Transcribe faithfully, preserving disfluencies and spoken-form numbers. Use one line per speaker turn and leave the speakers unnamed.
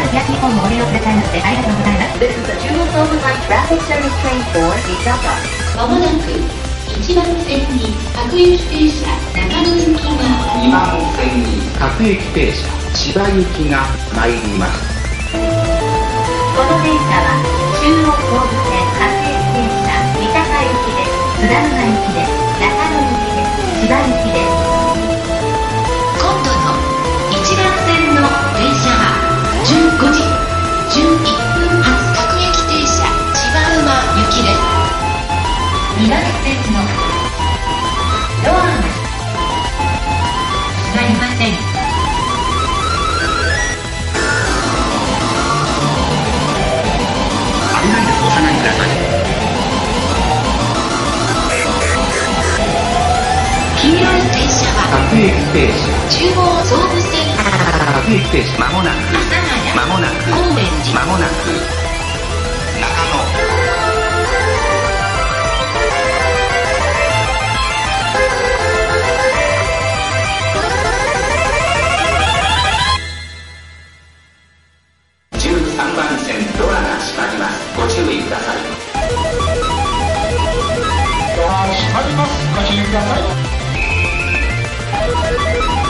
東日本もご利用くださいましてありがとうございます。
This is the Jewel Silver Line Traffic Service Train for Niigata.
まもなくいちばん線に各駅停車長野行きが、
にばん線に各駅停車千葉行きが参ります。
この電車は中央総武線各駅停車三鷹行きです。津田沼行きです。中野行きです。千葉行きです。
今度のいちばん線の電車はじゅうごじじゅういっぷん発各駅停車千葉沼行きです。にばん線のドアが閉まりません。
危ないです。お下がりください。
黄色い電車は
各駅停車
中央総武線
各駅停車まもなく
阿佐ヶ谷
まもなく
高円寺
まもなく長野じゅうさんばん線ドアが閉まります。ご注意ください。ドア閉まります。ご注意ください。